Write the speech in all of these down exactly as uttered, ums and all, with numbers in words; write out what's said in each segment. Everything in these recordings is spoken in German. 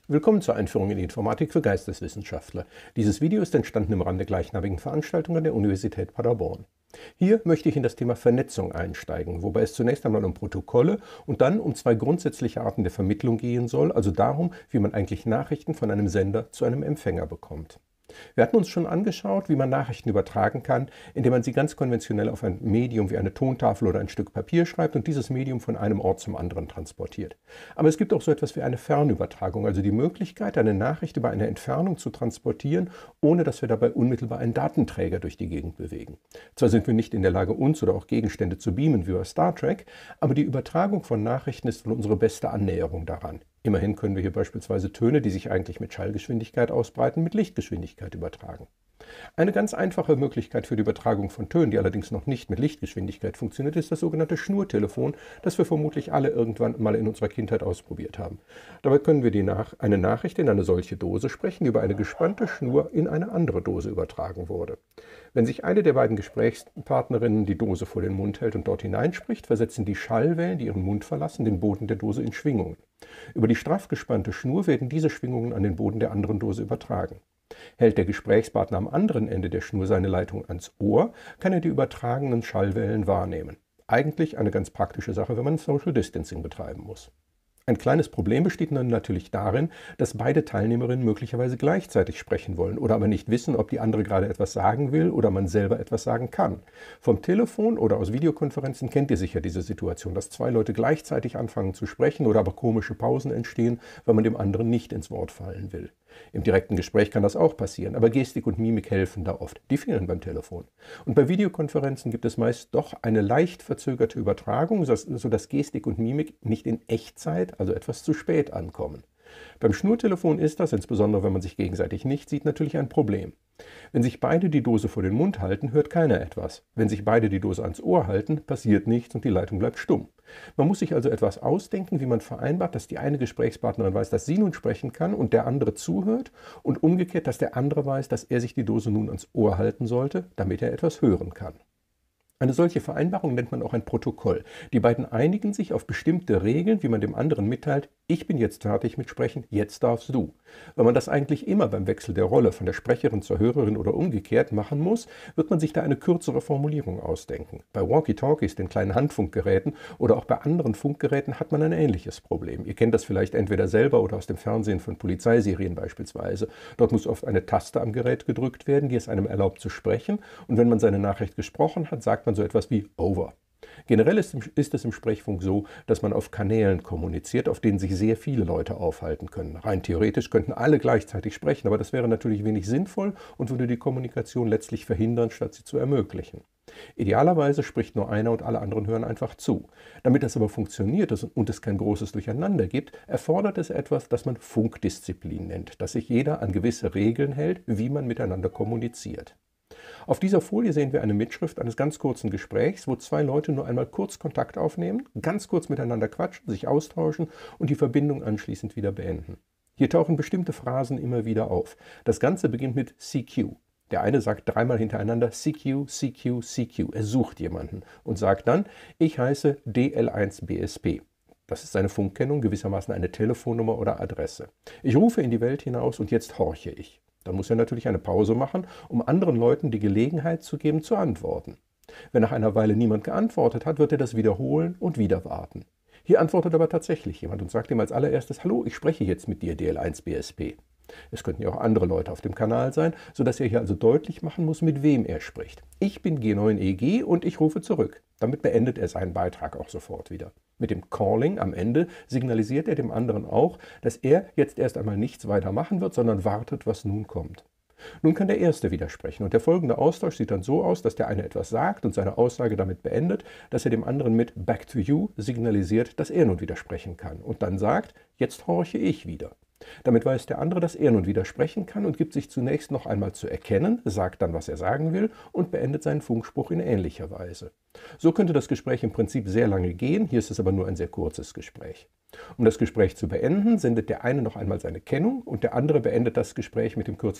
Willkommen zur Einführung in die Informatik für Geisteswissenschaftler. Dieses Video ist entstanden im Rahmen der gleichnamigen Veranstaltung an der Universität Paderborn. Hier möchte ich in das Thema Vernetzung einsteigen, wobei es zunächst einmal um Protokolle und dann um zwei grundsätzliche Arten der Vermittlung gehen soll, also darum, wie man eigentlich Nachrichten von einem Sender zu einem Empfänger bekommt. Wir hatten uns schon angeschaut, wie man Nachrichten übertragen kann, indem man sie ganz konventionell auf ein Medium wie eine Tontafel oder ein Stück Papier schreibt und dieses Medium von einem Ort zum anderen transportiert. Aber es gibt auch so etwas wie eine Fernübertragung, also die Möglichkeit, eine Nachricht über eine Entfernung zu transportieren, ohne dass wir dabei unmittelbar einen Datenträger durch die Gegend bewegen. Zwar sind wir nicht in der Lage, uns oder auch Gegenstände zu beamen wie bei Star Trek, aber die Übertragung von Nachrichten ist wohl unsere beste Annäherung daran. Immerhin können wir hier beispielsweise Töne, die sich eigentlich mit Schallgeschwindigkeit ausbreiten, mit Lichtgeschwindigkeit übertragen. Eine ganz einfache Möglichkeit für die Übertragung von Tönen, die allerdings noch nicht mit Lichtgeschwindigkeit funktioniert, ist das sogenannte Schnurtelefon, das wir vermutlich alle irgendwann mal in unserer Kindheit ausprobiert haben. Dabei können wir die Nach- eine Nachricht in eine solche Dose sprechen, die über eine gespannte Schnur in eine andere Dose übertragen wurde. Wenn sich eine der beiden Gesprächspartnerinnen die Dose vor den Mund hält und dort hineinspricht, versetzen die Schallwellen, die ihren Mund verlassen, den Boden der Dose in Schwingungen. Über die straff gespannte Schnur werden diese Schwingungen an den Boden der anderen Dose übertragen. Hält der Gesprächspartner am anderen Ende der Schnur seine Leitung ans Ohr, kann er die übertragenen Schallwellen wahrnehmen. Eigentlich eine ganz praktische Sache, wenn man Social Distancing betreiben muss. Ein kleines Problem besteht dann natürlich darin, dass beide Teilnehmerinnen möglicherweise gleichzeitig sprechen wollen oder aber nicht wissen, ob die andere gerade etwas sagen will oder man selber etwas sagen kann. Vom Telefon oder aus Videokonferenzen kennt ihr sicher diese Situation, dass zwei Leute gleichzeitig anfangen zu sprechen oder aber komische Pausen entstehen, weil man dem anderen nicht ins Wort fallen will. Im direkten Gespräch kann das auch passieren, aber Gestik und Mimik helfen da oft. Die fehlen beim Telefon. Und bei Videokonferenzen gibt es meist doch eine leicht verzögerte Übertragung, sodass Gestik und Mimik nicht in Echtzeit, also etwas zu spät, ankommen. Beim Schnurtelefon ist das, insbesondere wenn man sich gegenseitig nicht sieht, natürlich ein Problem. Wenn sich beide die Dose vor den Mund halten, hört keiner etwas. Wenn sich beide die Dose ans Ohr halten, passiert nichts und die Leitung bleibt stumm. Man muss sich also etwas ausdenken, wie man vereinbart, dass die eine Gesprächspartnerin weiß, dass sie nun sprechen kann und der andere zuhört und umgekehrt, dass der andere weiß, dass er sich die Dose nun ans Ohr halten sollte, damit er etwas hören kann. Eine solche Vereinbarung nennt man auch ein Protokoll. Die beiden einigen sich auf bestimmte Regeln, wie man dem anderen mitteilt, ich bin jetzt fertig mit Sprechen, jetzt darfst du. Weil man das eigentlich immer beim Wechsel der Rolle von der Sprecherin zur Hörerin oder umgekehrt machen muss, wird man sich da eine kürzere Formulierung ausdenken. Bei Walkie-Talkies, den kleinen Handfunkgeräten oder auch bei anderen Funkgeräten hat man ein ähnliches Problem. Ihr kennt das vielleicht entweder selber oder aus dem Fernsehen von Polizeiserien beispielsweise. Dort muss oft eine Taste am Gerät gedrückt werden, die es einem erlaubt zu sprechen. Und wenn man seine Nachricht gesprochen hat, sagt man so etwas wie over. Generell ist, ist es im Sprechfunk so, dass man auf Kanälen kommuniziert, auf denen sich sehr viele Leute aufhalten können. Rein theoretisch könnten alle gleichzeitig sprechen, aber das wäre natürlich wenig sinnvoll und würde die Kommunikation letztlich verhindern, statt sie zu ermöglichen. Idealerweise spricht nur einer und alle anderen hören einfach zu. Damit das aber funktioniert und es kein großes Durcheinander gibt, erfordert es etwas, das man Funkdisziplin nennt, dass sich jeder an gewisse Regeln hält, wie man miteinander kommuniziert. Auf dieser Folie sehen wir eine Mitschrift eines ganz kurzen Gesprächs, wo zwei Leute nur einmal kurz Kontakt aufnehmen, ganz kurz miteinander quatschen, sich austauschen und die Verbindung anschließend wieder beenden. Hier tauchen bestimmte Phrasen immer wieder auf. Das Ganze beginnt mit C Q. Der eine sagt dreimal hintereinander C Q, C Q, C Q. Er sucht jemanden und sagt dann, ich heiße D L eins B S P. Das ist seine Funkkennung, gewissermaßen eine Telefonnummer oder Adresse. Ich rufe in die Welt hinaus und jetzt horche ich. Dann muss er natürlich eine Pause machen, um anderen Leuten die Gelegenheit zu geben, zu antworten. Wenn nach einer Weile niemand geantwortet hat, wird er das wiederholen und wieder warten. Hier antwortet aber tatsächlich jemand und sagt ihm als allererstes, hallo, ich spreche jetzt mit dir, D L eins B S P. Es könnten ja auch andere Leute auf dem Kanal sein, sodass er hier also deutlich machen muss, mit wem er spricht. Ich bin G neun E G und ich rufe zurück. Damit beendet er seinen Beitrag auch sofort wieder. Mit dem Calling am Ende signalisiert er dem anderen auch, dass er jetzt erst einmal nichts weiter machen wird, sondern wartet, was nun kommt. Nun kann der Erste widersprechen und der folgende Austausch sieht dann so aus, dass der eine etwas sagt und seine Aussage damit beendet, dass er dem anderen mit Back to you signalisiert, dass er nun widersprechen kann und dann sagt, jetzt horche ich wieder. Damit weiß der andere, dass er nun widersprechen kann und gibt sich zunächst noch einmal zu erkennen, sagt dann, was er sagen will und beendet seinen Funkspruch in ähnlicher Weise. So könnte das Gespräch im Prinzip sehr lange gehen, hier ist es aber nur ein sehr kurzes Gespräch. Um das Gespräch zu beenden, sendet der eine noch einmal seine Kennung und der andere beendet das Gespräch mit dem Kürzel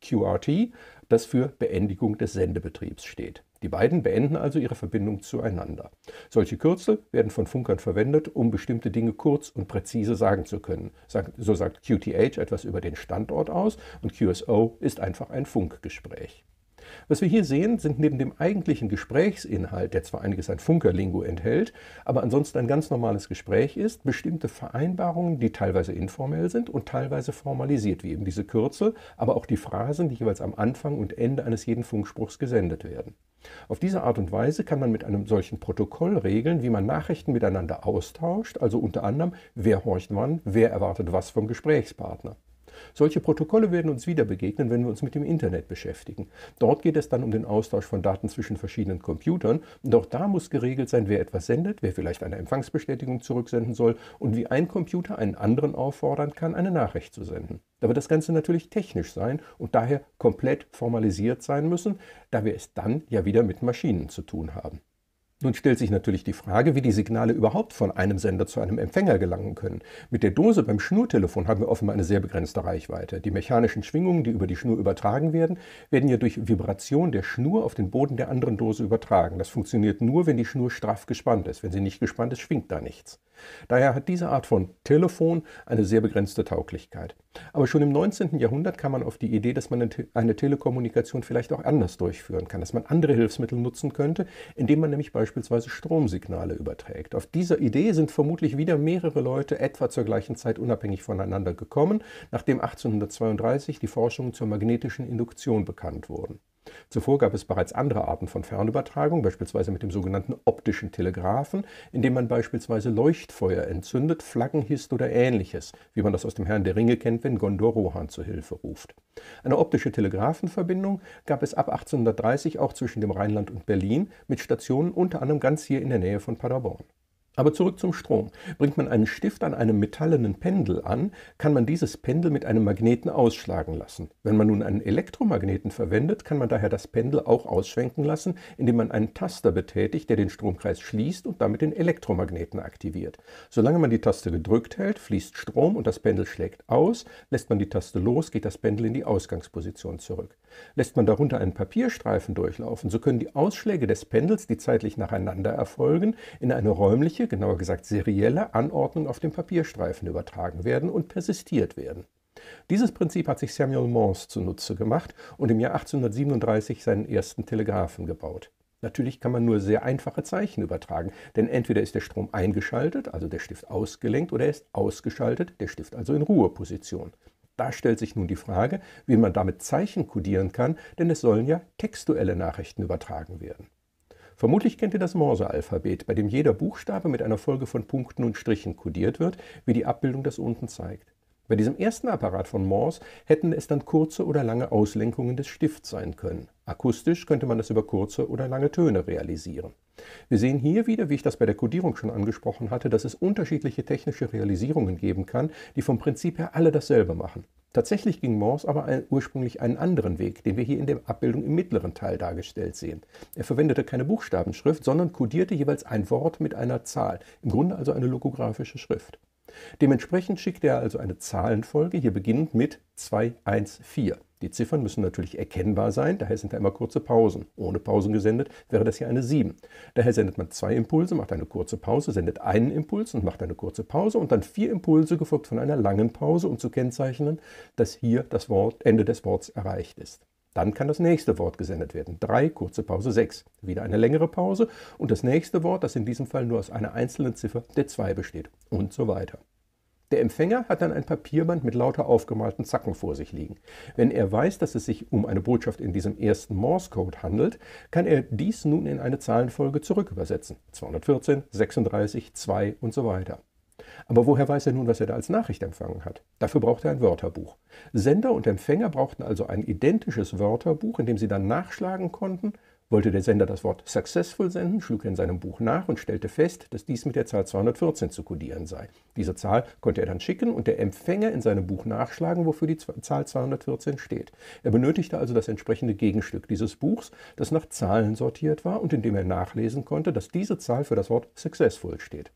Q R T, das für Beendigung des Sendebetriebs steht. Die beiden beenden also ihre Verbindung zueinander. Solche Kürzel werden von Funkern verwendet, um bestimmte Dinge kurz und präzise sagen zu können. So sagt Q T H etwas über den Standort aus und Q S O ist einfach ein Funkgespräch. Was wir hier sehen, sind neben dem eigentlichen Gesprächsinhalt, der zwar einiges an Funkerlingo enthält, aber ansonsten ein ganz normales Gespräch ist, bestimmte Vereinbarungen, die teilweise informell sind und teilweise formalisiert, wie eben diese Kürzel, aber auch die Phrasen, die jeweils am Anfang und Ende eines jeden Funkspruchs gesendet werden. Auf diese Art und Weise kann man mit einem solchen Protokoll regeln, wie man Nachrichten miteinander austauscht, also unter anderem, wer horcht wann, wer erwartet was vom Gesprächspartner. Solche Protokolle werden uns wieder begegnen, wenn wir uns mit dem Internet beschäftigen. Dort geht es dann um den Austausch von Daten zwischen verschiedenen Computern und auch da muss geregelt sein, wer etwas sendet, wer vielleicht eine Empfangsbestätigung zurücksenden soll und wie ein Computer einen anderen auffordern kann, eine Nachricht zu senden. Da wird das Ganze natürlich technisch sein und daher komplett formalisiert sein müssen, da wir es dann ja wieder mit Maschinen zu tun haben. Nun stellt sich natürlich die Frage, wie die Signale überhaupt von einem Sender zu einem Empfänger gelangen können. Mit der Dose beim Schnurtelefon haben wir offenbar eine sehr begrenzte Reichweite. Die mechanischen Schwingungen, die über die Schnur übertragen werden, werden ja durch Vibration der Schnur auf den Boden der anderen Dose übertragen. Das funktioniert nur, wenn die Schnur straff gespannt ist. Wenn sie nicht gespannt ist, schwingt da nichts. Daher hat diese Art von Telefon eine sehr begrenzte Tauglichkeit. Aber schon im neunzehnten Jahrhundert kam man auf die Idee, dass man eine Telekommunikation vielleicht auch anders durchführen kann, dass man andere Hilfsmittel nutzen könnte, indem man nämlich beispielsweise Stromsignale überträgt. Auf dieser Idee sind vermutlich wieder mehrere Leute etwa zur gleichen Zeit unabhängig voneinander gekommen, nachdem achtzehnhundertzweiunddreißig die Forschungen zur magnetischen Induktion bekannt wurden. Zuvor gab es bereits andere Arten von Fernübertragung, beispielsweise mit dem sogenannten optischen Telegraphen, indem man beispielsweise Leuchtfeuer entzündet, Flaggen hisst oder Ähnliches, wie man das aus dem Herrn der Ringe kennt, wenn Gondor Rohan zu Hilfe ruft. Eine optische Telegraphenverbindung gab es ab achtzehnhundertdreißig auch zwischen dem Rheinland und Berlin, mit Stationen unter anderem ganz hier in der Nähe von Paderborn. Aber zurück zum Strom. Bringt man einen Stift an einem metallenen Pendel an, kann man dieses Pendel mit einem Magneten ausschlagen lassen. Wenn man nun einen Elektromagneten verwendet, kann man daher das Pendel auch ausschwenken lassen, indem man einen Taster betätigt, der den Stromkreis schließt und damit den Elektromagneten aktiviert. Solange man die Taste gedrückt hält, fließt Strom und das Pendel schlägt aus. Lässt man die Taste los, geht das Pendel in die Ausgangsposition zurück. Lässt man darunter einen Papierstreifen durchlaufen, so können die Ausschläge des Pendels, die zeitlich nacheinander erfolgen, in eine räumliche, genauer gesagt serielle Anordnung auf dem Papierstreifen übertragen werden und persistiert werden. Dieses Prinzip hat sich Samuel Morse zunutze gemacht und im Jahr achtzehnhundertsiebenunddreißig seinen ersten Telegraphen gebaut. Natürlich kann man nur sehr einfache Zeichen übertragen, denn entweder ist der Strom eingeschaltet, also der Stift ausgelenkt, oder er ist ausgeschaltet, der Stift also in Ruheposition. Da stellt sich nun die Frage, wie man damit Zeichen kodieren kann, denn es sollen ja textuelle Nachrichten übertragen werden. Vermutlich kennt ihr das Morse-Alphabet, bei dem jeder Buchstabe mit einer Folge von Punkten und Strichen kodiert wird, wie die Abbildung das unten zeigt. Bei diesem ersten Apparat von Morse hätten es dann kurze oder lange Auslenkungen des Stifts sein können. Akustisch könnte man das über kurze oder lange Töne realisieren. Wir sehen hier wieder, wie ich das bei der Kodierung schon angesprochen hatte, dass es unterschiedliche technische Realisierungen geben kann, die vom Prinzip her alle dasselbe machen. Tatsächlich ging Morse aber ein, ursprünglich einen anderen Weg, den wir hier in der Abbildung im mittleren Teil dargestellt sehen. Er verwendete keine Buchstabenschrift, sondern kodierte jeweils ein Wort mit einer Zahl, im Grunde also eine logographische Schrift. Dementsprechend schickte er also eine Zahlenfolge, hier beginnend mit zwei eins vier. Die Ziffern müssen natürlich erkennbar sein, daher sind da immer kurze Pausen. Ohne Pausen gesendet wäre das hier eine sieben. Daher sendet man zwei Impulse, macht eine kurze Pause, sendet einen Impuls und macht eine kurze Pause und dann vier Impulse, gefolgt von einer langen Pause, um zu kennzeichnen, dass hier das Wort, Ende des Wortes erreicht ist. Dann kann das nächste Wort gesendet werden. drei, kurze Pause, sechs. Wieder eine längere Pause und das nächste Wort, das in diesem Fall nur aus einer einzelnen Ziffer der zwei besteht und so weiter. Der Empfänger hat dann ein Papierband mit lauter aufgemalten Zacken vor sich liegen. Wenn er weiß, dass es sich um eine Botschaft in diesem ersten Morse-Code handelt, kann er dies nun in eine Zahlenfolge zurückübersetzen. zweihundertvierzehn, sechsunddreißig, zwei und so weiter. Aber woher weiß er nun, was er da als Nachricht empfangen hat? Dafür braucht er ein Wörterbuch. Sender und Empfänger brauchten also ein identisches Wörterbuch, in dem sie dann nachschlagen konnten. Wollte der Sender das Wort successful senden, schlug er in seinem Buch nach und stellte fest, dass dies mit der Zahl zweihundertvierzehn zu kodieren sei. Diese Zahl konnte er dann schicken und der Empfänger in seinem Buch nachschlagen, wofür die Zahl zweihundertvierzehn steht. Er benötigte also das entsprechende Gegenstück dieses Buchs, das nach Zahlen sortiert war und in dem er nachlesen konnte, dass diese Zahl für das Wort successful steht.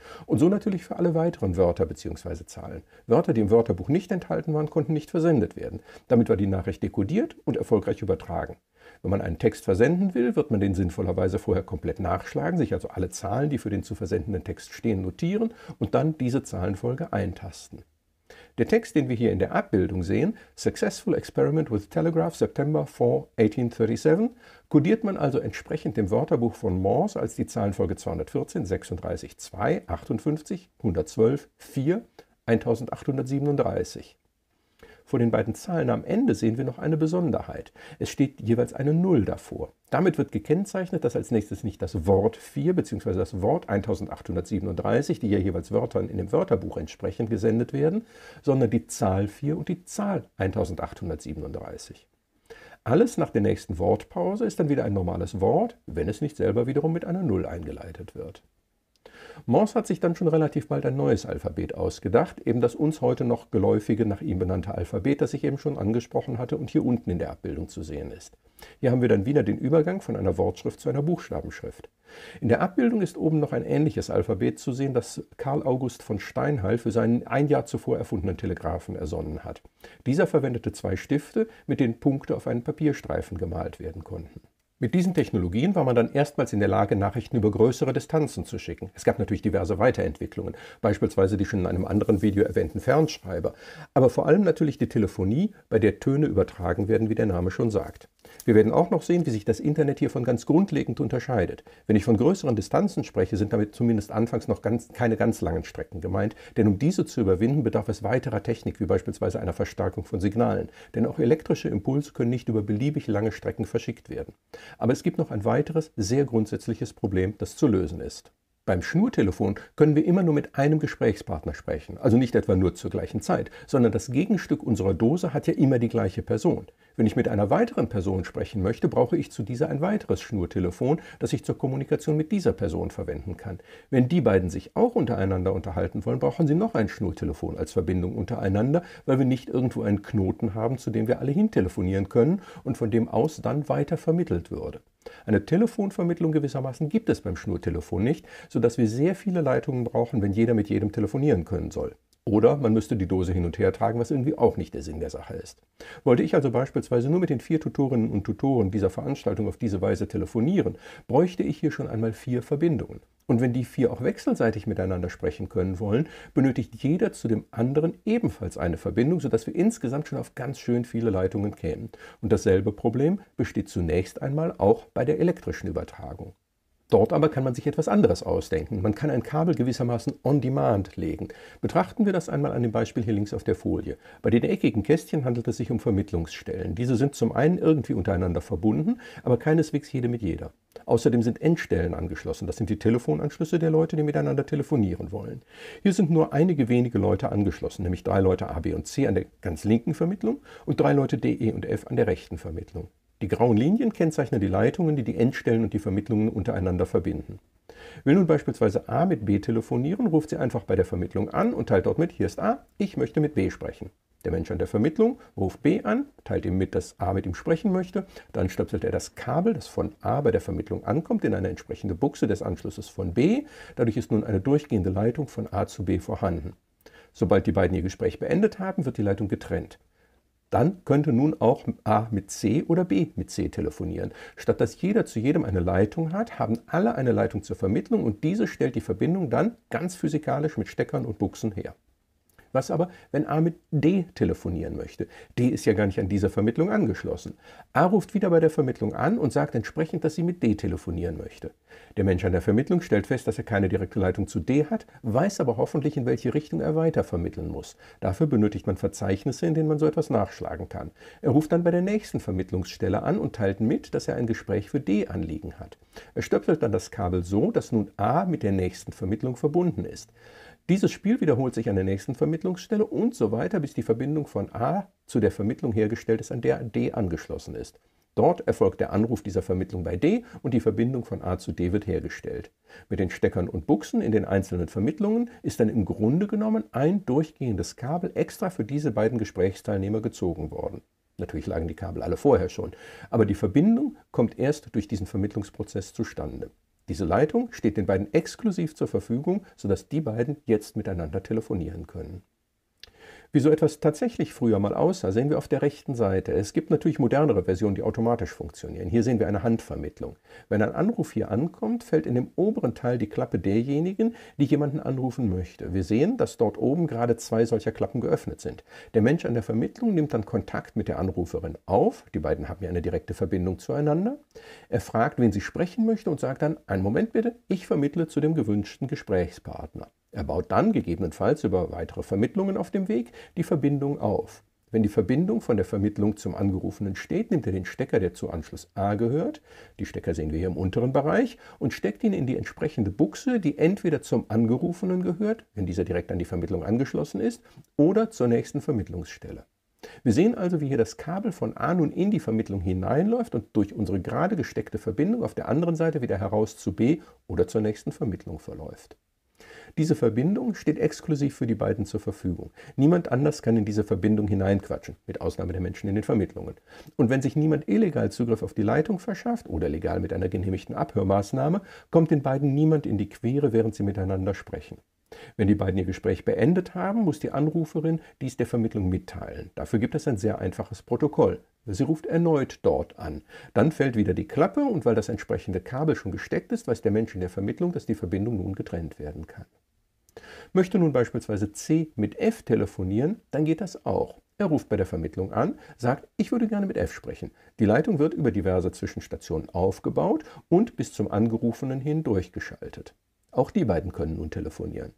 Und so natürlich für alle weiteren Wörter bzw. Zahlen. Wörter, die im Wörterbuch nicht enthalten waren, konnten nicht versendet werden. Damit war die Nachricht dekodiert und erfolgreich übertragen. Wenn man einen Text versenden will, wird man den sinnvollerweise vorher komplett nachschlagen, sich also alle Zahlen, die für den zu versendenden Text stehen, notieren und dann diese Zahlenfolge eintasten. Der Text, den wir hier in der Abbildung sehen, Successful Experiment with Telegraph, September fourth, eighteen thirty-seven, kodiert man also entsprechend dem Wörterbuch von Morse als die Zahlenfolge zweihundertvierzehn, sechsunddreißig, zwei, achtundfünfzig, hundertzwölf, vier, eintausendachthundertsiebenunddreißig. Vor den beiden Zahlen am Ende sehen wir noch eine Besonderheit. Es steht jeweils eine Null davor. Damit wird gekennzeichnet, dass als nächstes nicht das Wort vier bzw. das Wort eintausendachthundertsiebenunddreißig, die ja jeweils Wörtern in dem Wörterbuch entsprechend gesendet werden, sondern die Zahl vier und die Zahl eintausendachthundertsiebenunddreißig. Alles nach der nächsten Wortpause ist dann wieder ein normales Wort, wenn es nicht selber wiederum mit einer Null eingeleitet wird. Morse hat sich dann schon relativ bald ein neues Alphabet ausgedacht, eben das uns heute noch geläufige, nach ihm benannte Alphabet, das ich eben schon angesprochen hatte und hier unten in der Abbildung zu sehen ist. Hier haben wir dann wieder den Übergang von einer Wortschrift zu einer Buchstabenschrift. In der Abbildung ist oben noch ein ähnliches Alphabet zu sehen, das Karl August von Steinheil für seinen ein Jahr zuvor erfundenen Telegraphen ersonnen hat. Dieser verwendete zwei Stifte, mit denen Punkte auf einen Papierstreifen gemalt werden konnten. Mit diesen Technologien war man dann erstmals in der Lage, Nachrichten über größere Distanzen zu schicken. Es gab natürlich diverse Weiterentwicklungen, beispielsweise die schon in einem anderen Video erwähnten Fernschreiber, aber vor allem natürlich die Telefonie, bei der Töne übertragen werden, wie der Name schon sagt. Wir werden auch noch sehen, wie sich das Internet hiervon ganz grundlegend unterscheidet. Wenn ich von größeren Distanzen spreche, sind damit zumindest anfangs noch ganz, keine ganz langen Strecken gemeint, denn um diese zu überwinden, bedarf es weiterer Technik, wie beispielsweise einer Verstärkung von Signalen. Denn auch elektrische Impulse können nicht über beliebig lange Strecken verschickt werden. Aber es gibt noch ein weiteres, sehr grundsätzliches Problem, das zu lösen ist. Beim Schnurtelefon können wir immer nur mit einem Gesprächspartner sprechen, also nicht etwa nur zur gleichen Zeit, sondern das Gegenstück unserer Dose hat ja immer die gleiche Person. Wenn ich mit einer weiteren Person sprechen möchte, brauche ich zu dieser ein weiteres Schnurtelefon, das ich zur Kommunikation mit dieser Person verwenden kann. Wenn die beiden sich auch untereinander unterhalten wollen, brauchen sie noch ein Schnurtelefon als Verbindung untereinander, weil wir nicht irgendwo einen Knoten haben, zu dem wir alle hin telefonieren können und von dem aus dann weiter vermittelt würde. Eine Telefonvermittlung gewissermaßen gibt es beim Schnurtelefon nicht, sodass wir sehr viele Leitungen brauchen, wenn jeder mit jedem telefonieren können soll. Oder man müsste die Dose hin und her tragen, was irgendwie auch nicht der Sinn der Sache ist. Wollte ich also beispielsweise nur mit den vier Tutorinnen und Tutoren dieser Veranstaltung auf diese Weise telefonieren, bräuchte ich hier schon einmal vier Verbindungen. Und wenn die vier auch wechselseitig miteinander sprechen können wollen, benötigt jeder zu dem anderen ebenfalls eine Verbindung, sodass wir insgesamt schon auf ganz schön viele Leitungen kämen. Und dasselbe Problem besteht zunächst einmal auch bei der elektrischen Übertragung. Dort aber kann man sich etwas anderes ausdenken. Man kann ein Kabel gewissermaßen on demand legen. Betrachten wir das einmal an dem Beispiel hier links auf der Folie. Bei den eckigen Kästchen handelt es sich um Vermittlungsstellen. Diese sind zum einen irgendwie untereinander verbunden, aber keineswegs jede mit jeder. Außerdem sind Endstellen angeschlossen. Das sind die Telefonanschlüsse der Leute, die miteinander telefonieren wollen. Hier sind nur einige wenige Leute angeschlossen, nämlich drei Leute A, B und C an der ganz linken Vermittlung und drei Leute D, E und F an der rechten Vermittlung. Die grauen Linien kennzeichnen die Leitungen, die die Endstellen und die Vermittlungen untereinander verbinden. Will nun beispielsweise A mit B telefonieren, ruft sie einfach bei der Vermittlung an und teilt dort mit, hier ist A, ich möchte mit B sprechen. Der Mensch an der Vermittlung ruft B an, teilt ihm mit, dass A mit ihm sprechen möchte, dann stöpselt er das Kabel, das von A bei der Vermittlung ankommt, in eine entsprechende Buchse des Anschlusses von B. Dadurch ist nun eine durchgehende Leitung von A zu B vorhanden. Sobald die beiden ihr Gespräch beendet haben, wird die Leitung getrennt. Dann könnte nun auch A mit C oder B mit C telefonieren. Statt dass jeder zu jedem eine Leitung hat, haben alle eine Leitung zur Vermittlung und diese stellt die Verbindung dann ganz physikalisch mit Steckern und Buchsen her. Was aber, wenn A mit D telefonieren möchte? D ist ja gar nicht an dieser Vermittlung angeschlossen. A ruft wieder bei der Vermittlung an und sagt entsprechend, dass sie mit D telefonieren möchte. Der Mensch an der Vermittlung stellt fest, dass er keine direkte Leitung zu D hat, weiß aber hoffentlich, in welche Richtung er weiter vermitteln muss. Dafür benötigt man Verzeichnisse, in denen man so etwas nachschlagen kann. Er ruft dann bei der nächsten Vermittlungsstelle an und teilt mit, dass er ein Gespräch für D anliegen hat. Er stöpselt dann das Kabel so, dass nun A mit der nächsten Vermittlung verbunden ist. Dieses Spiel wiederholt sich an der nächsten Vermittlungsstelle und so weiter, bis die Verbindung von A zu der Vermittlung hergestellt ist, an der D angeschlossen ist. Dort erfolgt der Anruf dieser Vermittlung bei D und die Verbindung von A zu D wird hergestellt. Mit den Steckern und Buchsen in den einzelnen Vermittlungen ist dann im Grunde genommen ein durchgehendes Kabel extra für diese beiden Gesprächsteilnehmer gezogen worden. Natürlich lagen die Kabel alle vorher schon, aber die Verbindung kommt erst durch diesen Vermittlungsprozess zustande. Diese Leitung steht den beiden exklusiv zur Verfügung, sodass die beiden jetzt miteinander telefonieren können. Wie so etwas tatsächlich früher mal aussah, sehen wir auf der rechten Seite. Es gibt natürlich modernere Versionen, die automatisch funktionieren. Hier sehen wir eine Handvermittlung. Wenn ein Anruf hier ankommt, fällt in dem oberen Teil die Klappe derjenigen, die jemanden anrufen möchte. Wir sehen, dass dort oben gerade zwei solcher Klappen geöffnet sind. Der Mensch an der Vermittlung nimmt dann Kontakt mit der Anruferin auf. Die beiden haben ja eine direkte Verbindung zueinander. Er fragt, wen sie sprechen möchte und sagt dann, einen Moment bitte, ich vermittle zu dem gewünschten Gesprächspartner. Er baut dann gegebenenfalls über weitere Vermittlungen auf dem Weg die Verbindung auf. Wenn die Verbindung von der Vermittlung zum Angerufenen steht, nimmt er den Stecker, der zu Anschluss A gehört, die Stecker sehen wir hier im unteren Bereich, und steckt ihn in die entsprechende Buchse, die entweder zum Angerufenen gehört, wenn dieser direkt an die Vermittlung angeschlossen ist, oder zur nächsten Vermittlungsstelle. Wir sehen also, wie hier das Kabel von A nun in die Vermittlung hineinläuft und durch unsere gerade gesteckte Verbindung auf der anderen Seite wieder heraus zu B oder zur nächsten Vermittlung verläuft. Diese Verbindung steht exklusiv für die beiden zur Verfügung. Niemand anders kann in diese Verbindung hineinquatschen, mit Ausnahme der Menschen in den Vermittlungen. Und wenn sich niemand illegal Zugriff auf die Leitung verschafft oder legal mit einer genehmigten Abhörmaßnahme, kommt den beiden niemand in die Quere, während sie miteinander sprechen. Wenn die beiden ihr Gespräch beendet haben, muss die Anruferin dies der Vermittlung mitteilen. Dafür gibt es ein sehr einfaches Protokoll. Sie ruft erneut dort an. Dann fällt wieder die Klappe und weil das entsprechende Kabel schon gesteckt ist, weiß der Mensch in der Vermittlung, dass die Verbindung nun getrennt werden kann. Möchte nun beispielsweise C mit F telefonieren, dann geht das auch. Er ruft bei der Vermittlung an, sagt, ich würde gerne mit F sprechen. Die Leitung wird über diverse Zwischenstationen aufgebaut und bis zum Angerufenen hin durchgeschaltet. Auch die beiden können nun telefonieren.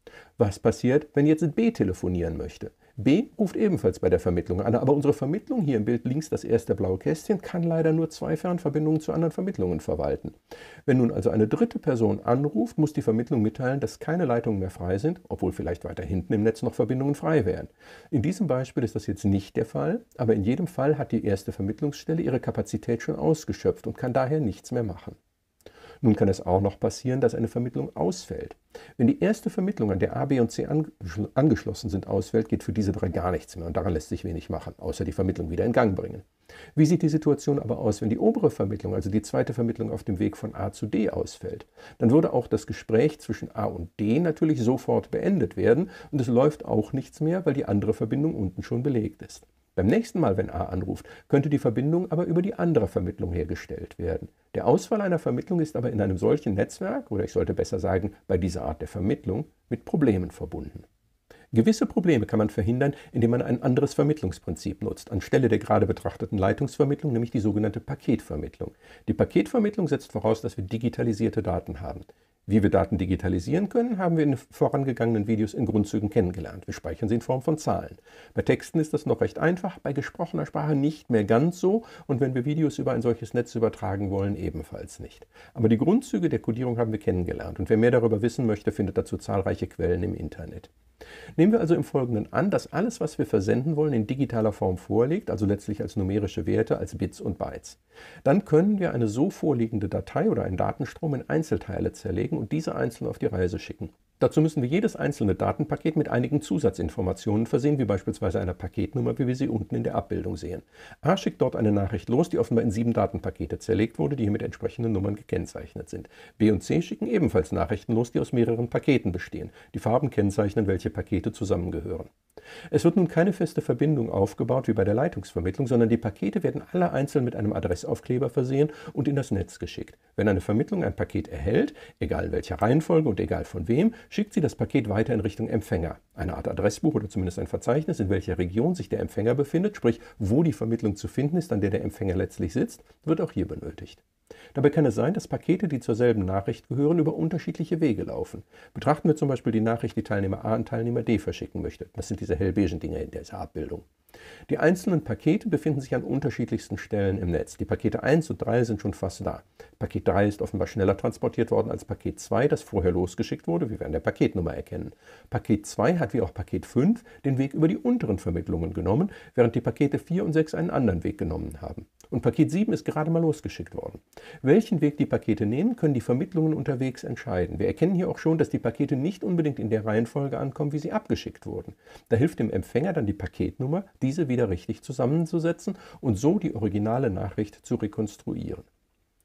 Was passiert, wenn jetzt B telefonieren möchte? B ruft ebenfalls bei der Vermittlung an, aber unsere Vermittlung, hier im Bild links das erste blaue Kästchen, kann leider nur zwei Fernverbindungen zu anderen Vermittlungen verwalten. Wenn nun also eine dritte Person anruft, muss die Vermittlung mitteilen, dass keine Leitungen mehr frei sind, obwohl vielleicht weiter hinten im Netz noch Verbindungen frei wären. In diesem Beispiel ist das jetzt nicht der Fall, aber in jedem Fall hat die erste Vermittlungsstelle ihre Kapazität schon ausgeschöpft und kann daher nichts mehr machen. Nun kann es auch noch passieren, dass eine Vermittlung ausfällt. Wenn die erste Vermittlung, an der A, B und C angeschlossen sind, ausfällt, geht für diese drei gar nichts mehr und daran lässt sich wenig machen, außer die Vermittlung wieder in Gang bringen. Wie sieht die Situation aber aus, wenn die obere Vermittlung, also die zweite Vermittlung auf dem Weg von A zu D ausfällt? Dann würde auch das Gespräch zwischen A und D natürlich sofort beendet werden und es läuft auch nichts mehr, weil die andere Verbindung unten schon belegt ist. Beim nächsten Mal, wenn A anruft, könnte die Verbindung aber über die andere Vermittlung hergestellt werden. Der Ausfall einer Vermittlung ist aber in einem solchen Netzwerk, oder ich sollte besser sagen, bei dieser Art der Vermittlung, mit Problemen verbunden. Gewisse Probleme kann man verhindern, indem man ein anderes Vermittlungsprinzip nutzt, anstelle der gerade betrachteten Leitungsvermittlung, nämlich die sogenannte Paketvermittlung. Die Paketvermittlung setzt voraus, dass wir digitalisierte Daten haben. Wie wir Daten digitalisieren können, haben wir in vorangegangenen Videos in Grundzügen kennengelernt. Wir speichern sie in Form von Zahlen. Bei Texten ist das noch recht einfach, bei gesprochener Sprache nicht mehr ganz so und wenn wir Videos über ein solches Netz übertragen wollen, ebenfalls nicht. Aber die Grundzüge der Codierung haben wir kennengelernt und wer mehr darüber wissen möchte, findet dazu zahlreiche Quellen im Internet. Nehmen wir also im Folgenden an, dass alles, was wir versenden wollen, in digitaler Form vorliegt, also letztlich als numerische Werte, als Bits und Bytes. Dann können wir eine so vorliegende Datei oder einen Datenstrom in Einzelteile zerlegen und diese einzeln auf die Reise schicken. Dazu müssen wir jedes einzelne Datenpaket mit einigen Zusatzinformationen versehen, wie beispielsweise einer Paketnummer, wie wir sie unten in der Abbildung sehen. A schickt dort eine Nachricht los, die offenbar in sieben Datenpakete zerlegt wurde, die hier mit entsprechenden Nummern gekennzeichnet sind. B und C schicken ebenfalls Nachrichten los, die aus mehreren Paketen bestehen. Die Farben kennzeichnen, welche Pakete zusammengehören. Es wird nun keine feste Verbindung aufgebaut wie bei der Leitungsvermittlung, sondern die Pakete werden alle einzeln mit einem Adressaufkleber versehen und in das Netz geschickt. Wenn eine Vermittlung ein Paket erhält, egal in welcher Reihenfolge und egal von wem, schickt sie das Paket weiter in Richtung Empfänger. Eine Art Adressbuch oder zumindest ein Verzeichnis, in welcher Region sich der Empfänger befindet, sprich wo die Vermittlung zu finden ist, an der der Empfänger letztlich sitzt, wird auch hier benötigt. Dabei kann es sein, dass Pakete, die zur selben Nachricht gehören, über unterschiedliche Wege laufen. Betrachten wir zum Beispiel die Nachricht, die Teilnehmer A an Teilnehmer D verschicken möchte. Das sind diese hellbeigen Dinge in dieser Abbildung. Die einzelnen Pakete befinden sich an unterschiedlichsten Stellen im Netz. Die Pakete eins und drei sind schon fast da. Paket drei ist offenbar schneller transportiert worden als Paket zwei, das vorher losgeschickt wurde, wie wir an der Paketnummer erkennen. Paket zwei hat wie auch Paket fünf den Weg über die unteren Vermittlungen genommen, während die Pakete vier und sechs einen anderen Weg genommen haben. Und Paket sieben ist gerade mal losgeschickt worden. Welchen Weg die Pakete nehmen, können die Vermittlungen unterwegs entscheiden. Wir erkennen hier auch schon, dass die Pakete nicht unbedingt in der Reihenfolge ankommen, wie sie abgeschickt wurden. Da hilft dem Empfänger dann die Paketnummer, diese wieder richtig zusammenzusetzen und so die originale Nachricht zu rekonstruieren.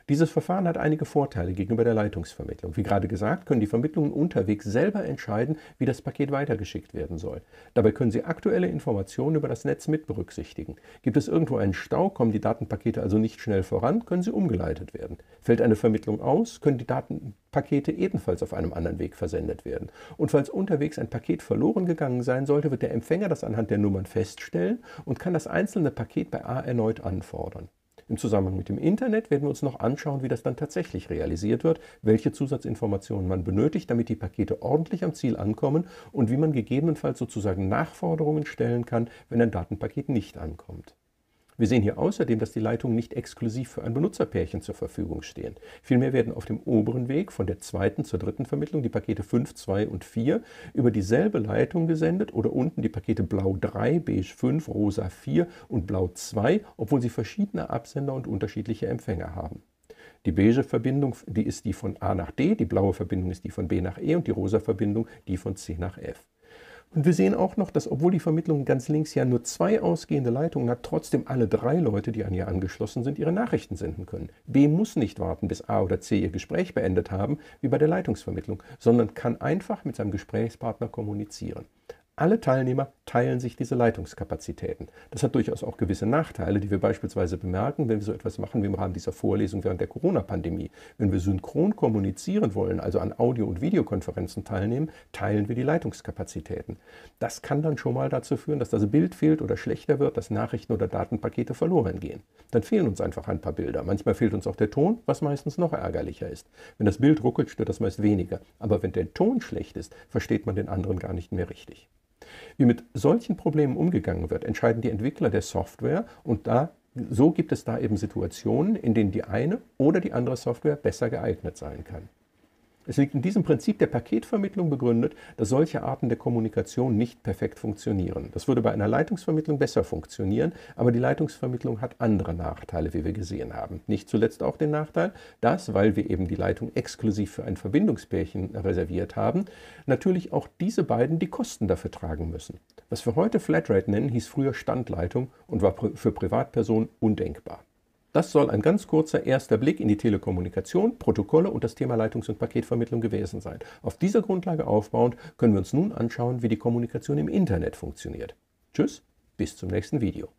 Dieses Verfahren hat einige Vorteile gegenüber der Leitungsvermittlung. Wie gerade gesagt, können die Vermittlungen unterwegs selber entscheiden, wie das Paket weitergeschickt werden soll. Dabei können sie aktuelle Informationen über das Netz mit berücksichtigen. Gibt es irgendwo einen Stau, kommen die Datenpakete also nicht schnell voran, können sie umgeleitet werden. Fällt eine Vermittlung aus, können die Datenpakete ebenfalls auf einem anderen Weg versendet werden. Und falls unterwegs ein Paket verloren gegangen sein sollte, wird der Empfänger das anhand der Nummern feststellen und kann das einzelne Paket bei A erneut anfordern. Im Zusammenhang mit dem Internet werden wir uns noch anschauen, wie das dann tatsächlich realisiert wird, welche Zusatzinformationen man benötigt, damit die Pakete ordentlich am Ziel ankommen und wie man gegebenenfalls sozusagen Nachforderungen stellen kann, wenn ein Datenpaket nicht ankommt. Wir sehen hier außerdem, dass die Leitungen nicht exklusiv für ein Benutzerpärchen zur Verfügung stehen. Vielmehr werden auf dem oberen Weg von der zweiten zur dritten Vermittlung die Pakete fünf, zwei und vier über dieselbe Leitung gesendet oder unten die Pakete Blau drei, Beige fünf, Rosa vier und Blau zwei, obwohl sie verschiedene Absender und unterschiedliche Empfänger haben. Die beige Verbindung, die ist die von A nach D, die blaue Verbindung ist die von B nach E und die rosa Verbindung die von C nach F. Und wir sehen auch noch, dass obwohl die Vermittlung ganz links ja nur zwei ausgehende Leitungen hat, trotzdem alle drei Leute, die an ihr angeschlossen sind, ihre Nachrichten senden können. B muss nicht warten, bis A oder C ihr Gespräch beendet haben, wie bei der Leitungsvermittlung, sondern kann einfach mit seinem Gesprächspartner kommunizieren. Alle Teilnehmer teilen sich diese Leitungskapazitäten. Das hat durchaus auch gewisse Nachteile, die wir beispielsweise bemerken, wenn wir so etwas machen wie im Rahmen dieser Vorlesung während der Corona-Pandemie. Wenn wir synchron kommunizieren wollen, also an Audio- und Videokonferenzen teilnehmen, teilen wir die Leitungskapazitäten. Das kann dann schon mal dazu führen, dass das Bild fehlt oder schlechter wird, dass Nachrichten oder Datenpakete verloren gehen. Dann fehlen uns einfach ein paar Bilder. Manchmal fehlt uns auch der Ton, was meistens noch ärgerlicher ist. Wenn das Bild ruckelt, stört das meist weniger. Aber wenn der Ton schlecht ist, versteht man den anderen gar nicht mehr richtig. Wie mit solchen Problemen umgegangen wird, entscheiden die Entwickler der Software und da, so gibt es da eben Situationen, in denen die eine oder die andere Software besser geeignet sein kann. Es liegt in diesem Prinzip der Paketvermittlung begründet, dass solche Arten der Kommunikation nicht perfekt funktionieren. Das würde bei einer Leitungsvermittlung besser funktionieren, aber die Leitungsvermittlung hat andere Nachteile, wie wir gesehen haben. Nicht zuletzt auch den Nachteil, dass, weil wir eben die Leitung exklusiv für ein Verbindungspärchen reserviert haben, natürlich auch diese beiden die Kosten dafür tragen müssen. Was wir heute Flatrate nennen, hieß früher Standleitung und war für Privatpersonen undenkbar. Das soll ein ganz kurzer erster Blick in die Telekommunikation, Protokolle und das Thema Leitungs- und Paketvermittlung gewesen sein. Auf dieser Grundlage aufbauend können wir uns nun anschauen, wie die Kommunikation im Internet funktioniert. Tschüss, bis zum nächsten Video.